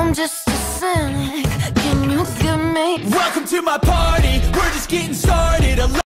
I'm just a cynic. Can you give me? Welcome to my party, we're just getting started.